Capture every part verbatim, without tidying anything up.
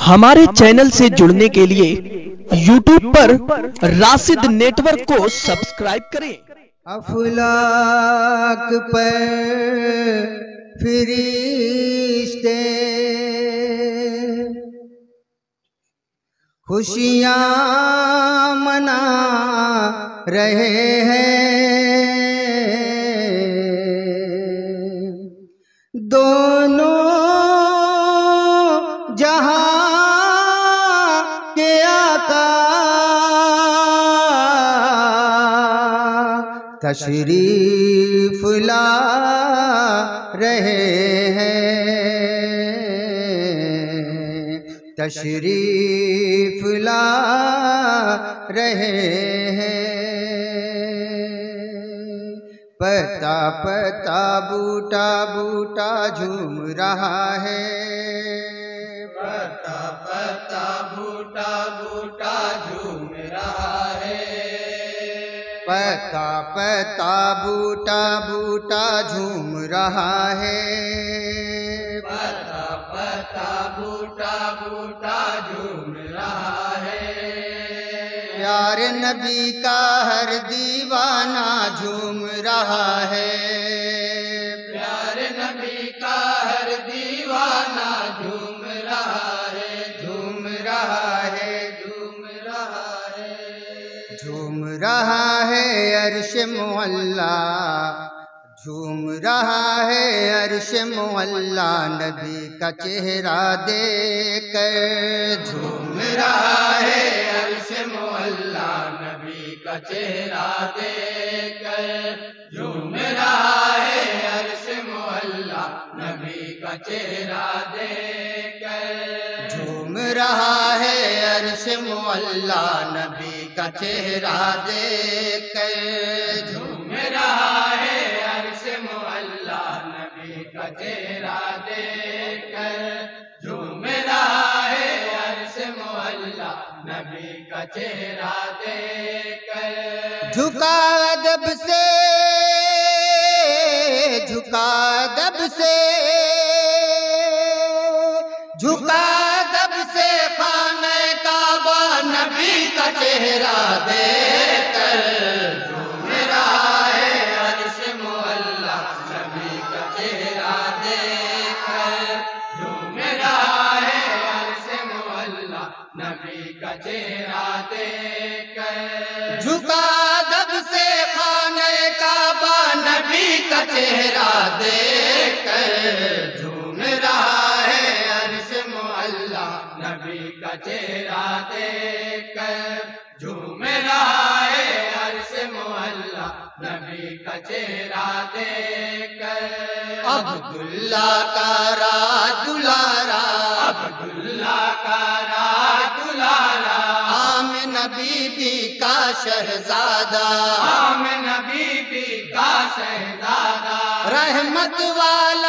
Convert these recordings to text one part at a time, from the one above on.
ہمارے چینل سے جڑنے کے لیے یوٹیوب پر راشد نیٹورک کو سبسکرائب کریں۔ افلاک پر فرشتے خوشیاں منا رہے ہیں، دونوں جہاں کے آقا تشریف لا رہے ہیں، تشریف لا رہے ہیں۔ پتا پتا بوٹا بوٹا جھوم رہا ہے، پتا پتا بوٹا بوٹا جھوم رہا ہے، پتا پتا بوٹا بوٹا جھوم رہا ہے، پتا پتا بوٹا بوٹا جھوم رہا ہے۔ پیار نبی کا ہر دیوانہ جھوم رہا ہے، پیار نبی کا ہر دیوانہ جھوم رہا ہے، جھوم رہا ہے، جھوم رہا ہے، جھوم رہا ہے عرش معلا، جھوم رہا ہے عرش معلا نبی کا چہرہ دیکھ کر، جھوم رہا ہے عرش معلا نبی کا چہرہ دیکھ کر، جھوم رہا ہے عرش معلا نبی کا چہرہ دیکھ کر، جھوم رہا ہے عرش معلا نبی کا چہرہ دیکھ کر، جھوم رہا ہے عرش معلا نبی کا چہرہ دیکھ کر، جھوم رہا ہے عرش معلا نبی کا چہرہ دیکھ کر۔ جھکا ادب سے جھکا ادب سے جھکا ادب سے خانہ کعبہ نبی کا چہرہ دیکھ کر، جھوم رہا ہے عرش معلا نبی کا چہرہ دیکھ کر، جھوم رہا ہے عرش معلا نبی کا چہرہ دیکھ کر۔ جھکا ادب سے خانہ کعبہ نبی کا چہرہ دیکھ کر، جھوم رہا ہے عرش معلا نبی کا چہرہ دیکھ کر، جھوم رہا ہے عرش معلا نبی کا چہرہ دیکھ کر۔ عبداللہ کا راہ دلارا، عبداللہ کا راہ دلارا، آمنہ بی بی کا شہزادہ، آمنہ بی بی کا شہزادہ، رحمت والا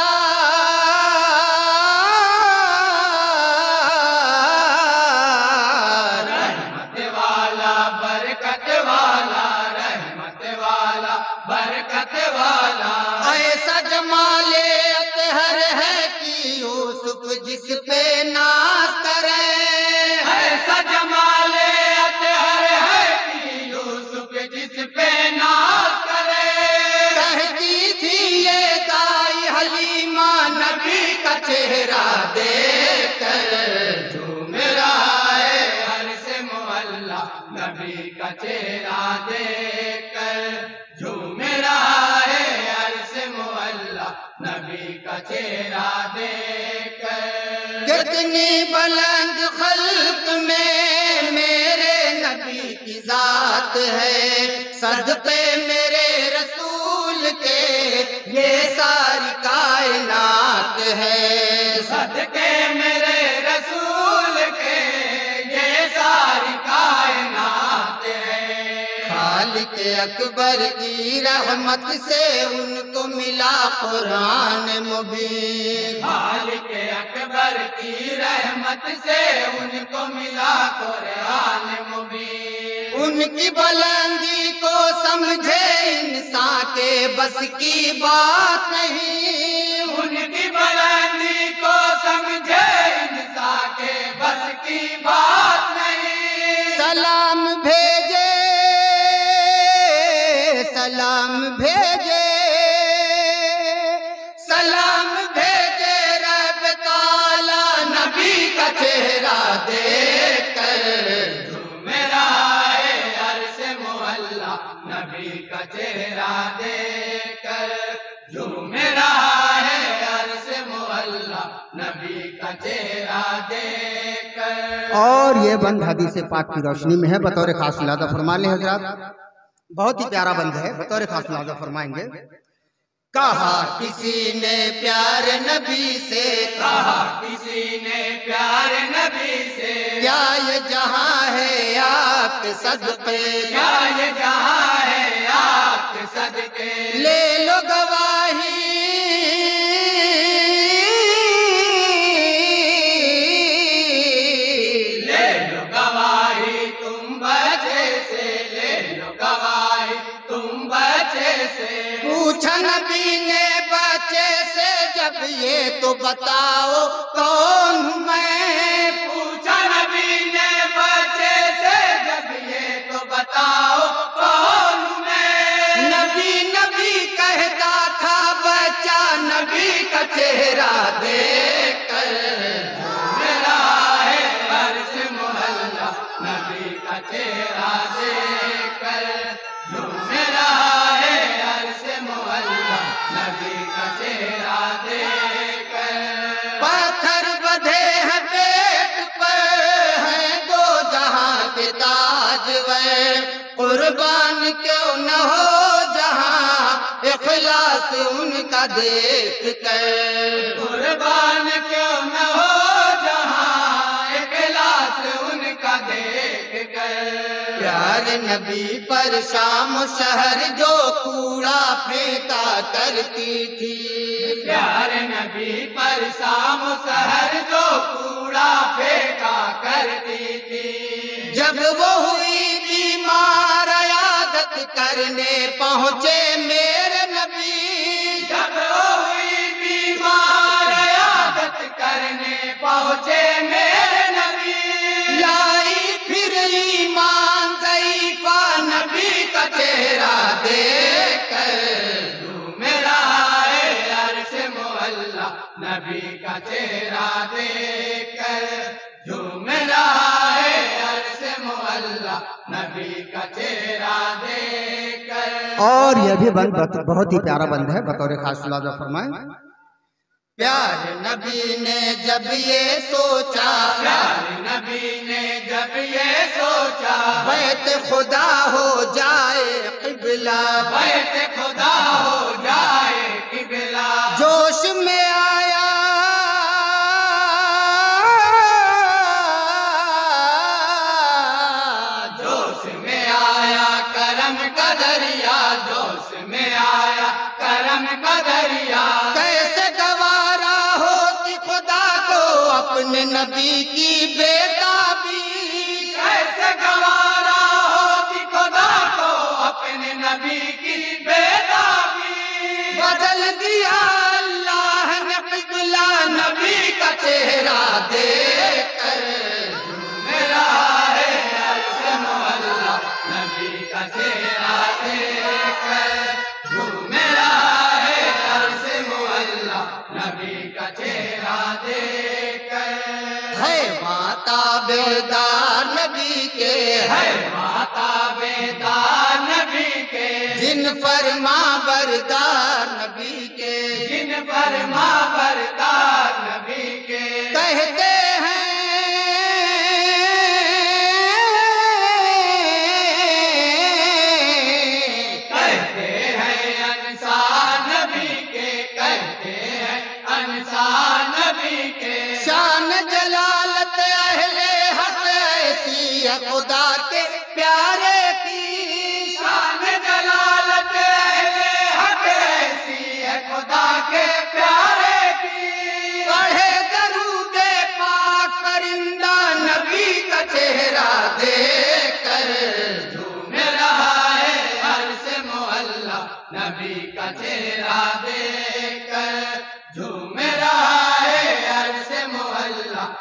رحمت والا برکت والا، رحمت والا برکت والا، ایسا جمال اطہر ہے کہ یوسف جس پہ ناز کرے، ایسا جمال اطہر ہے کہ یوسف جس پہ ناز کرے، کہتی تھی یہ دائی حلیمہ نبی کا چہرہ دیکھ کر، جھوم رہا ہے عرش معلا نبی کا چہرہ دیکھ کر، جھوم رہا ہے عرش معلا نبی کا چہرہ دیکھ کر۔ کتنی بلند خلق میں میرے نبی کی ذات ہے، صدقے میرے رسول کے یہ ساری کائنات ہے، صدقے میرے رسول کے یہ ساری کائنات ہے۔ خالق اکبر کی رحمت سے ان کو ملا قرآن مبین، خالق اکبر کی رحمت سے ان کو ملا قرآن مبین، ان کی بلندی کو سمجھے انسان کے بس کی بات نہیں، ان کی بلندی کو سمجھے انسان کے کی بات نہیں. سلام بھیجے سلام بھیجے سلام بھیجے رب تعالی نبی کا چہرہ دیکھ کر. جھوم رہا ہے عرش معلا نبی کا چہرہ دیکھ کر. جھوم رہا ہے عرش معلا نبی کا چہرہ دیکھ کر. اور یہ بند حدیث پاک کی روشنی میں ہے، بطور خاص ملاحظہ فرما لیں حضرات. بہت ہی پیارا بند ہے، بطور خاص ملاحظہ فرمائیں گے. کہا کسی نے پیار نبی سے، کہا کسی نے پیار نبی سے، کیا یہ جہاں ہے آپ کے صدقے، کیا یہ جہاں ہے آپ کے صدقے. لے لو گواہی لے لو گواہی تم بچے سے، لے لو گواہی تم بچے سے. پوچھا نبی نے بچے سے جب یہ تو بتاؤ کون ہوں میں. پوچھا نبی نے بچے سے جب یہ تو بتاؤ کون ہوں میں. نبی نبی کہتا تھا بچہ نبی کا چہرہ دیکھ کر. میرا ہے عرش محلہ نبی کا چہرہ دیکھ کر. جو میرا ہے عرش محلہ نبی کا چہرہ دیکھ کر. پتھر بدھے ہیں پیٹ پر ہیں دو جہاں کے تاجور. قربان کیوں نہ ہو جہاں اخلاص ان کا دیکھ کر. قربان کیوں نہ ہو جہاں اخلاص ان کا دیکھ کر. پیار نبی پر شام و شہر جو کوڑا پھینکا کرتی تھی. پیار نبی پر شام و سحر جو کوڑا پھینکا کرتی تھی. جب وہ ہوئی بیمار عیادت کرنے پہنچے میرے نبی. جب وہ ہوئی بیمار عیادت کرنے پہنچے میرے نبی. لائی پھر ایمان ضعیفہ نبی کا چہرہ دیکھ کر. میرا ہے عرش معلا نبی کا چہرہ دیکھ کر. جو میرا ہے عرش معلا نبی کا چہرہ دیکھ کر. اور یہ بھی بند بہت ہی پیارا بند ہے، بطور خاص ملاحظہ فرمائیں. پیار نبی نے جب یہ سوچا، پیار نبی نے جب یہ سوچا، بیت خدا ہو جائے قبلہ. بیت خدا ہو جائے قبلہ. جوش میں آیا جوش میں آیا کرم کا دریا. جوش میں آیا کرم کا دریا. کیسے گوارا ہوتی خدا کو اپنے نبی کی بیتابی. کیسے گوارا ہوتی خدا کو اپنے نبی کی بیتابی. بدل دیا اللہ نے قبلہ نبی کا چہرہ دیکھ کر. میرا ہے عرش معلا نبی کا چہرہ دیکھ کر. جو میرا ہے عرش معلا نبی کا چہرہ دیکھ کر. ہے ماتا بیدار نبی کے، ہے ماتا بیدار نبی کے، جن فرما بردار نبی کے. جن فرما بردار نبی کے. کہتے ہیں کہتے ہیں انصار نبی کے. کہتے ہیں انصار نبی کے. شان جلالت اہل حق ایسی ہے خدا کے پیارے کی. شان جلالت اہل حق ایسی ہے خدا کے پیارے کی. پڑھے درود پاک پرندہ نبی کا چہرہ دیکھ کر. جھوم رہا ہے عرش معلا نبی کا چہرہ دیکھ کر. جھوم رہا ہے عرش معلا نبی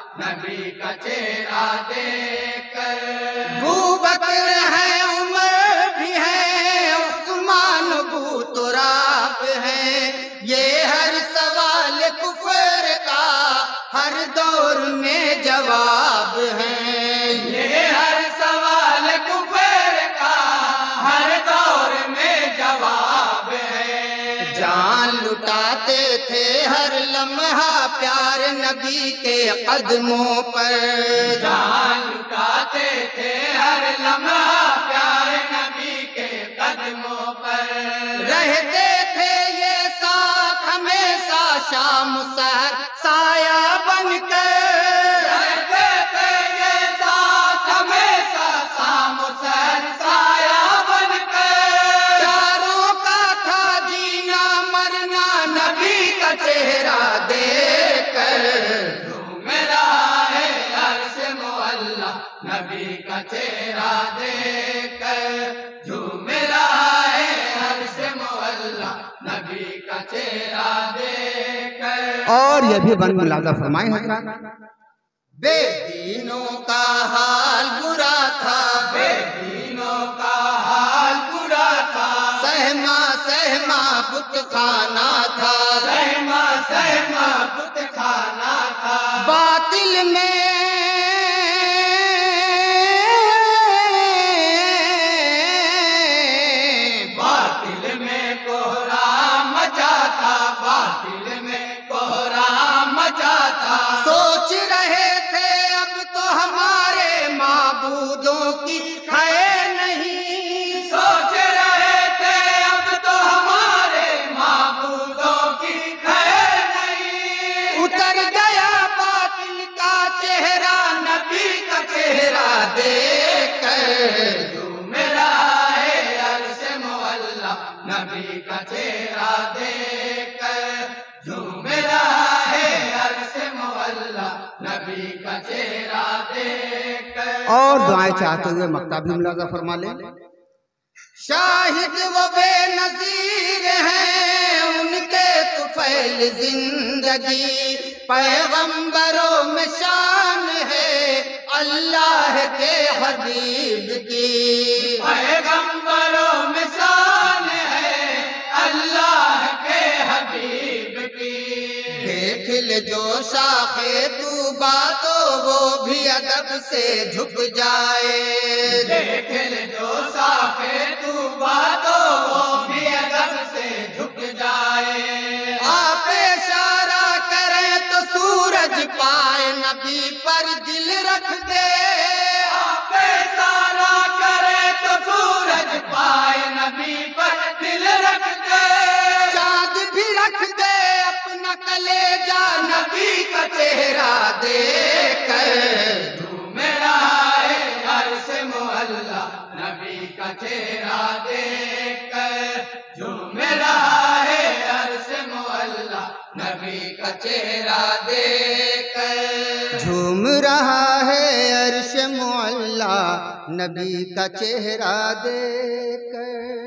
نبی کا چہرہ دیکھ کر ابو بکر ہے عمر بھی ہے عثمان ابو تراب ہے یہ ہر سوال کفر کا ہر دور میں جواب ہے یہ ہر سوال کفر کا ہر دور میں جواب ہے جان لٹاتے تھے ہر لمحہ پیار نبی کے قدموں پر جان لٹاتے تھے ہر لمحہ پیار نبی کے قدموں پر رہتے تھے یہ ساتھ ہمیشہ شام سحر سایہ بن کر رہتے تھے یہ ساتھ ہمیشہ شام سحر سایہ بن کر چاروں کا تھا جینا مرنا نبی کا چہرہ دیکھ کر جھوم رہا ہے عرش معلا نبی کا چہرہ دیکھ کر جھوم رہا ہے عرش معلا نبی کا چہرہ دیکھ کر اور یہ بھی بن ملاحظہ فرمائیں حضرات بے دینوں کا حال برا تھا بے دینوں کا حال برا تھا سہما سہما بت خانہ تھا سہما سہما بت خانہ تھا باطل میں باطل میں کوہرام مچا تھا باطل میں کوہرام مچا تھا سوچ رہے تھے اب تو ہمارے معبودوں کی ہے نہیں سوچ رہے تھے اب تو ہمارے معبودوں کی ہے نہیں اتر گیا باطل کا چہرہ نبی کا چہرہ دیکھ کر جھوم رہا ہے عرش معلا نبی کا چہرہ دیکھ کر جھوم رہا ہے عرش معلا نبی کا چہرہ دیکھ کر اور دعائیں چاہتے ہوئے مقطع بھی ملاحظہ فرما لیں شاہد وہ بے نظیر ہیں ان کے طفیل زندگی پیغمبروں میں شان ہے اللہ کے حبیب کی پیغمبروں میں شان ہے اللہ کے حبیب کی دیکھ لے جو شاخے طوبا تو وہ بھی ادب سے جھک جائے دیکھ لے جو شاخے طوبا تو وہ بھی ادب سے جھک جائے آپ اشارہ کریں تو سورج پائے نبی پر دل رکھ دے آپ اشارہ کریں تو سورج پائے نبی پر دل رکھ دے چاند بھی رکھ دے اپنا کلیجہ نبی کا چہرہ دیکھ کر جھوم رہا ہے عرش معلا نبی کا چہرہ دیکھ کر جھوم رہا ہے عرش معلا نبی کا چہرہ دیکھ کر جھوم رہا ہے عرش معلا نبی کا چہرہ دیکھ کر